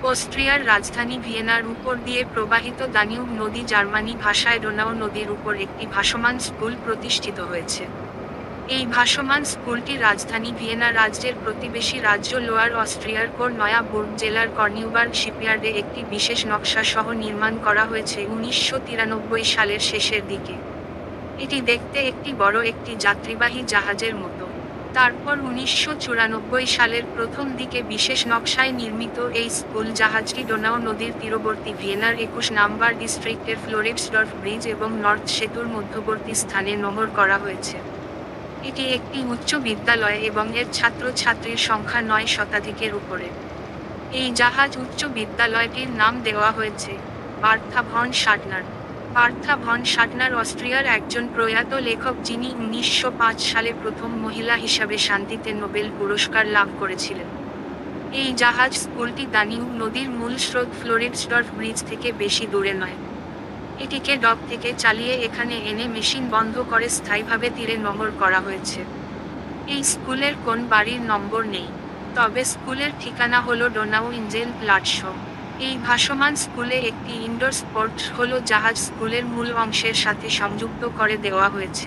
অস্ট্রিয়ার রাজধানী ভিয়েনার উপর দিয়ে প্রবাহিত দানিউব নদী জার্মানি ভাষায় ডোনাউ নদীর উপর একটি ভাসমান স্কুল প্রতিষ্ঠিত হয়েছে। এই ভাসমান স্কুলটি রাজধানী ভিয়েনা রাজ্যের প্রতিবেশী রাজ্য লোয়ার অস্ট্রিয়ার নয়া বুর্গ জেলার কর্নিউবার্গ শিপইয়ার্ডে একটি বিশেষ নকশা সহ নির্মাণ করা হয়েছে 1993 সালের শেষের দিকে। এটি দেখতে একটি বড় একটি যাত্রীবাহী জাহাজের মতো। তারপর 1994 সালের প্রথম দিকে বিশেষ নকশায় নির্মিত এই স্কুল জাহাজটি ডোনাউ নদীর তীরবর্তী ভিয়েনার 21 নাম্বার ডিস্ট্রিক্টের ফ্লোরেক্সডর্ফ ব্রিজ এবং নর্থ সেতুর মধ্যবর্তী স্থানে নোঙর করা হয়েছে। এটি একটি উচ্চ বিদ্যালয় এবং এর ছাত্রছাত্রীর সংখ্যা 9 শতাধিকের উপরে। এই জাহাজ উচ্চ বিদ্যালয়টির নাম দেওয়া হয়েছে Bertha von Suttner. Bertha von Suttner অস্ট্রিয়ার একজন প্রয়াত লেখক যিনি 1905 সালে প্রথম মহিলা হিসাবে শান্তিতে নোবেল পুরস্কার লাভ করেছিলেন। এই জাহাজ স্কুলটি দানিউব নদীর মূল স্রোত ফ্লোরেক্সডর্ফ ব্রিজ থেকে বেশি দূরে নয়। এটিকে ডক থেকে চালিয়ে এখানে এনে মেশিন বন্ধ করে স্থায়ীভাবে তীরে নোঙর করা হয়েছে। এই স্কুলের কোন বাড়ির নম্বর নেই, তবে স্কুলের ঠিকানা হলো ডোনাউ ইনজেল প্লাটস। এই ভাসমান স্কুলে একটি ইনডোর স্পোর্ট হলো জাহাজ স্কুলের মূল অংশের সাথে সংযুক্ত করে দেওয়া হয়েছে।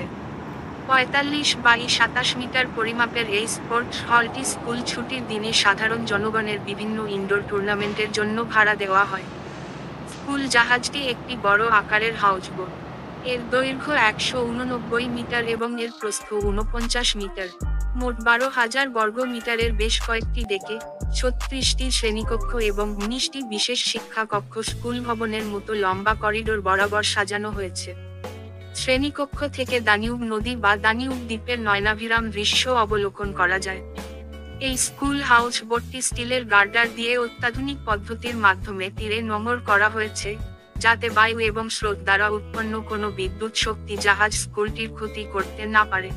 45 বাই 27 মিটার পরিমাপের এই স্পোর্ট হলটি স্কুল ছুটির দিনে সাধারণ জনগণের বিভিন্ন ইনডোর টুর্নামেন্টের জন্য ভাড়া দেওয়া হয়। স্কুল জাহাজটি একটি বড় আকারের হাউজবোট। এর দৈর্ঘ্য 189 মিটার এবং এর প্রস্থ 49 মিটার। মোট 12,000 বর্গ মিটারের বেশ কয়েকটি ডেকে, 36টি শ্রেণীকক্ষ এবং 19টি বিশেষ শিক্ষা কক্ষ স্কুল ভবনের মতো লম্বা করিডোর বরাবর সাজানো হয়েছে। শ্রেণীকক্ষ থেকে দানিউব নদী বা দানিউব দ্বীপের নয়নাভিরাম দৃশ্য অবলোকন করা যায়। এই স্কুল হাউস বোটটি স্টিলের গার্ডার দিয়ে অত্যাধুনিক পদ্ধতির মাধ্যমে তীরে নোঙর করা হয়েছে, যাতে বায়ু এবং স্রোত দ্বারা উৎপন্ন কোনো বিদ্যুৎ শক্তি জাহাজ স্কুলটির ক্ষতি করতে না পারে।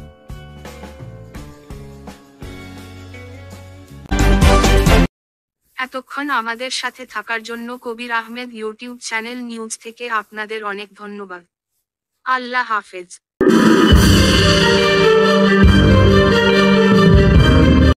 এতক্ষণ আমাদের সাথে থাকার জন্য Kabir Ahmed YouTube channel news থেকে আপনাদের অনেক ধন্যবাদ। আল্লাহ হাফেজ।